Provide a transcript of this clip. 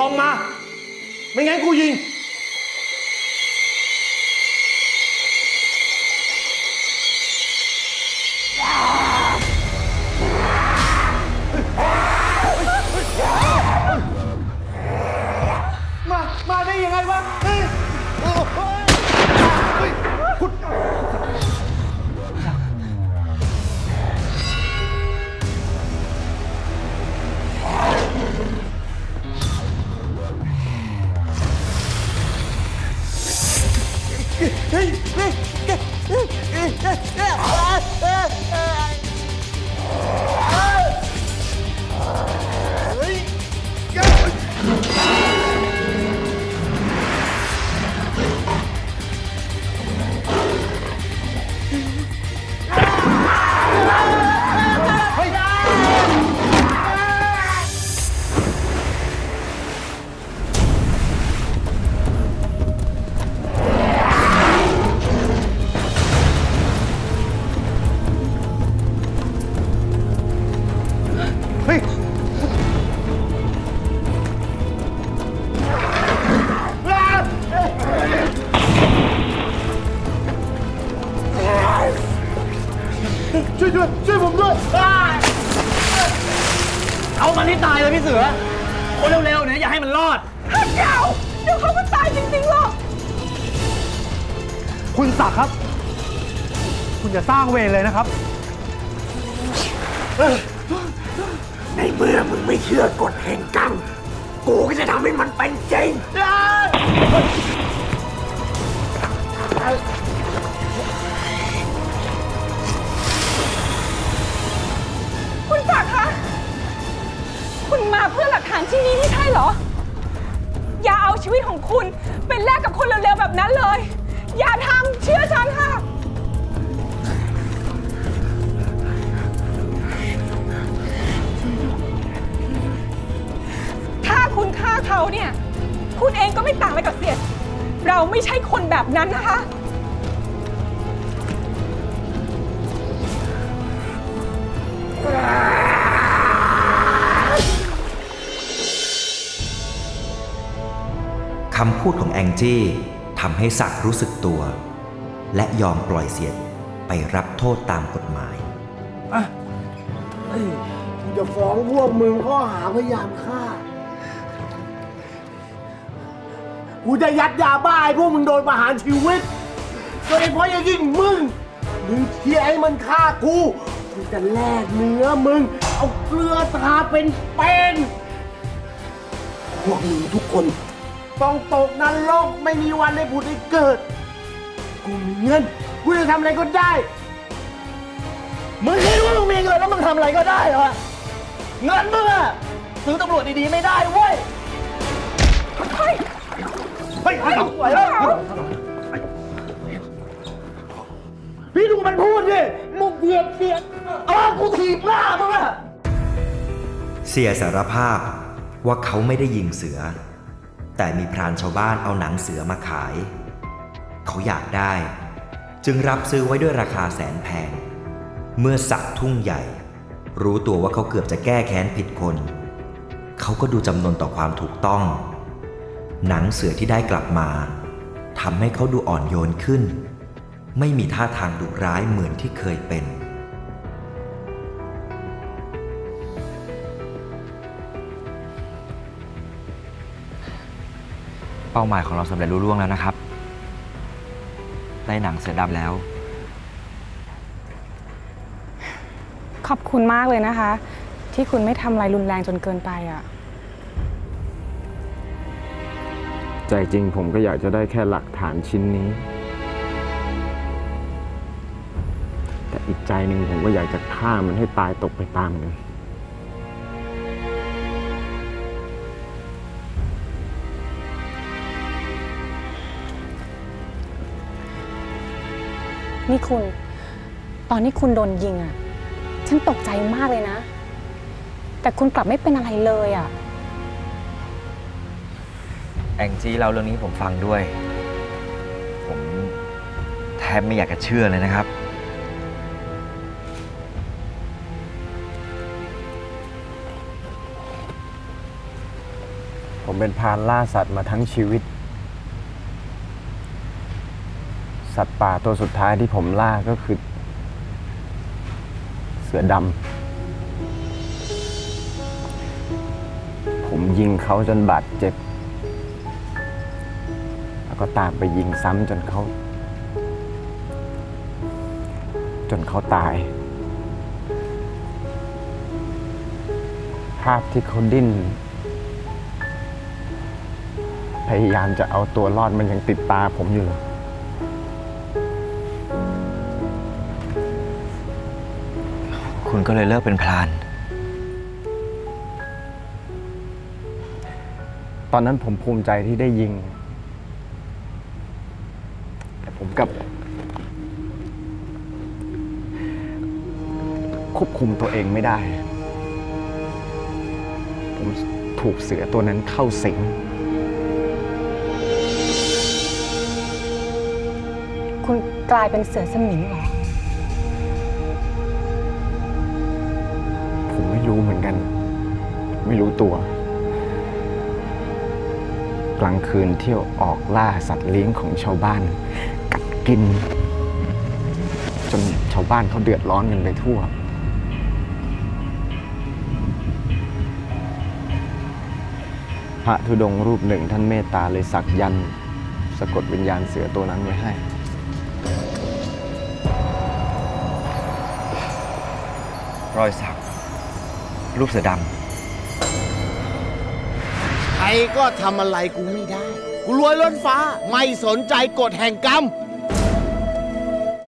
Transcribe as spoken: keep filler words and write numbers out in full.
ส่งมาไม่งั้นกูยิงมามาได้ยังไงวะเฮ้ยคุณเฮ้ยเฮ้ยเฮ้ยเฮ้ยเฮ้ยเฮ้ยเฮ้ยช่วยด้วยช่วยผมด้วยเอามันให้ตายเลยพี่เสือคนเร็วๆเนี่ยอย่าให้มันรอดเดี๋ยวเดี๋ยวเขาก็ตายจริงๆหรอกคุณศักดิ์ครับคุณอย่าสร้างเวรเลยนะครับในเมื่อมึงไม่เชื่อกฎแห่งกรรมกูก็จะทำให้มันเป็นจริงคุณศักดิ์คะคุณมาเพื่อหลักฐานชิ้นนี้นี่ใช่เหรออย่าเอาชีวิตของคุณเป็นแลกกับคนเร็วๆแบบนั้นเลยอย่าทำเชื่อฉันค่ะถ้าคุณฆ่าเขาเนี่ยคุณเองก็ไม่ต่างอะไรกับเสียเราไม่ใช่คนแบบนั้นนะคะคำพูดของแองจี้ทำให้ศักดิ์รู้สึกตัวและยอมปล่อยเสียไปรับโทษตามกฎหมายจะฟ้องพวกมึงข้อหาพยายามฆ่ากูจะยัดยาบ้าให้พวกมึงโดนประหารชีวิตโดยเฉพาะอย่างยิ่งมึงมึงเชียร์ให้มันฆ่ากูกูจะแลกเนื้อมึงเอาเกลือทาเป็นเป็นพวกมึงทุกคนต้องตกนรกไม่มีวันได้ผุดได้เกิดกูมีเงินกูจะทำอะไรก็ได้มึงคิดว่ามึงมีเงินแล้วมึงทำอะไรก็ได้เหรอเงินมึงอะซื้อตำรวจดีๆไม่ได้เว้ยเฮ้ยเฮ้ยไหวแล้วพี่ดูมันพูดดิมุกเบียดเบียดอ้าวกูถีบหน้ามึงอะเสียสารภาพว่าเขาไม่ได้ยิงเสือแต่มีพรานชาวบ้านเอาหนังเสือมาขายเขาอยากได้จึงรับซื้อไว้ด้วยราคาแสนแพงเมื่อศักดิ์ทุ่งใหญ่รู้ตัวว่าเขาเกือบจะแก้แค้นผิดคนเขาก็ดูจำนนต่อความถูกต้องหนังเสือที่ได้กลับมาทำให้เขาดูอ่อนโยนขึ้นไม่มีท่าทางดุร้ายเหมือนที่เคยเป็นเป้าหมายของเราสำเร็จรุ่ล่วงแล้วนะครับได้หนังเสือดำแล้วขอบคุณมากเลยนะคะที่คุณไม่ทำอะไรรุนแรงจนเกินไปอ่ะใจจริงผมก็อยากจะได้แค่หลักฐานชิ้นนี้แต่อีกใจหนึ่งผมก็อยากจะฆ่ามันให้ตายตกไปตามกันนี่คุณตอนที่คุณโดนยิงอ่ะฉันตกใจมากเลยนะแต่คุณกลับไม่เป็นอะไรเลยอ่ะแองจี้เล่าเรื่องนี้ผมฟังด้วยผมแทบไม่อยากจะเชื่อเลยนะครับผมเป็นพรานล่าสัตว์มาทั้งชีวิต สัตว์ป่าตัวสุดท้ายที่ผมล่าก็คือ เสือดำผมยิงเขาจนบาดเจ็บ แล้วก็ตามไปยิงซ้ำจนเขาจนเขาตาย ภาพที่เขาดิ้นพยายามจะเอาตัวรอดมันยังติดตาผมอยู่เลยคุณก็เลยเลิกเป็นพรานตอนนั้นผมภูมิใจที่ได้ยิง แต่ผมกลับควบคุมตัวเองไม่ได้ ผมถูกเสือตัวนั้นเข้าสิงคุณกลายเป็นเสือสมิงเหรอผมไม่รู้เหมือนกัน ไม่รู้ตัว กลางคืนเที่ยวออกล่าสัตว์เลี้ยงของชาวบ้าน กัดกิน จนชาวบ้านเขาเดือดร้อนกันไปทั่ว พระธุดงค์รูปหนึ่งท่านเมตตาเลยสักยันต์สะกดวิญญาณเสือตัวนั้นไว้ให้รอยสักรูปเสือดำใครก็ทำอะไรกูไม่ได้ กูรวยล้นฟ้า ไม่สนใจกฎแห่งกรรม